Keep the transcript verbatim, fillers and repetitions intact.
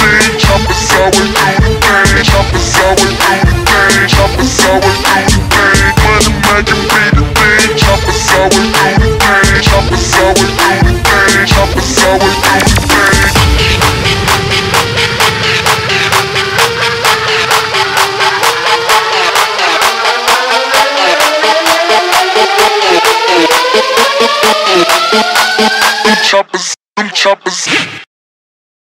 thing. Chop us always do the thing. Chop us always do the thing. Chop us always do the thing. Money making be the thing. Chop us always do the thing. Chop us always do the thing. Chop us always do the thing. Choppers, choppers.